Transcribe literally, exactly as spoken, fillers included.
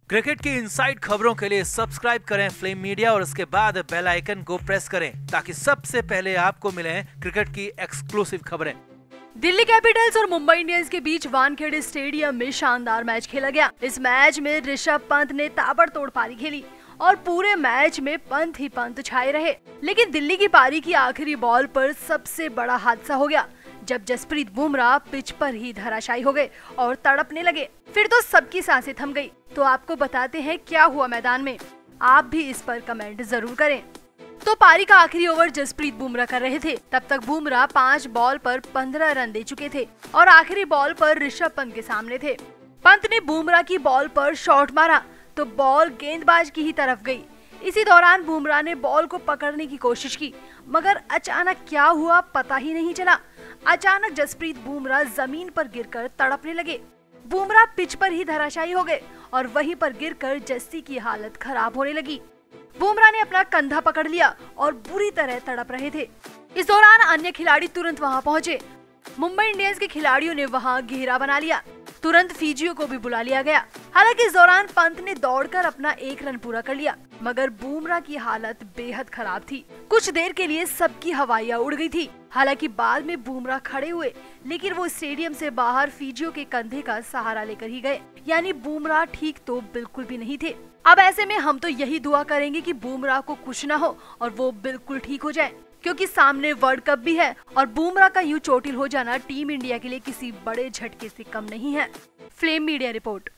Cricket की inside खबरों के लिए सब्सक्राइब करें फ्लेम मीडिया और उसके बाद बेल आइकन को प्रेस करें ताकि सबसे पहले आपको मिले क्रिकेट की एक्सक्लूसिव खबरें। दिल्ली कैपिटल्स और मुंबई इंडियंस के बीच वानखेड़े स्टेडियम में शानदार मैच खेला गया। इस मैच में ऋषभ पंत ने ताबड़तोड़ पारी खेली और पूरे मैच में पंत ही पंत छाए रहे। लेकिन दिल्ली की पारी की आखिरी बॉल पर सबसे बड़ा हादसा हो गया जब जसप्रीत बुमराह पिच पर ही धराशायी हो गए और तड़पने लगे। फिर तो सबकी सांसें थम गई। तो आपको बताते हैं क्या हुआ मैदान में, आप भी इस पर कमेंट जरूर करें। तो पारी का आखिरी ओवर जसप्रीत बुमराह कर रहे थे। तब तक बुमराह पाँच बॉल पर पंद्रह रन दे चुके थे और आखिरी बॉल पर ऋषभ पंत के सामने थे। पंत ने बुमराह की बॉल पर शॉट मारा तो बॉल गेंदबाज की ही तरफ गई। इसी दौरान बुमराह ने बॉल को पकड़ने की कोशिश की, मगर अचानक क्या हुआ पता ही नहीं चला। अचानक जसप्रीत बुमराह जमीन पर गिरकर तड़पने लगे। बुमराह पिच पर ही धराशायी हो गए और वहीं पर गिरकर जस्सी की हालत खराब होने लगी। बुमराह ने अपना कंधा पकड़ लिया और बुरी तरह तड़प रहे थे। इस दौरान अन्य खिलाड़ी तुरंत वहां पहुंचे। मुंबई इंडियंस के खिलाड़ियों ने वहां घेरा बना लिया। तुरंत फिजियो को भी बुला लिया गया। हालांकि इस दौरान पंत ने दौड़कर अपना एक रन पूरा कर लिया, मगर बुमराह की हालत बेहद खराब थी। कुछ देर के लिए सबकी हवाइयां उड़ गई थी। हालांकि बाद में बुमराह खड़े हुए, लेकिन वो स्टेडियम से बाहर फिजियो के कंधे का सहारा लेकर ही गए। यानी बुमराह ठीक तो बिल्कुल भी नहीं थे। अब ऐसे में हम तो यही दुआ करेंगे कि बुमराह को कुछ न हो और वो बिल्कुल ठीक हो जाए, क्योंकि सामने वर्ल्ड कप भी है और बुमराह का यूं चोटिल हो जाना टीम इंडिया के लिए किसी बड़े झटके से कम नहीं है। Flame media report.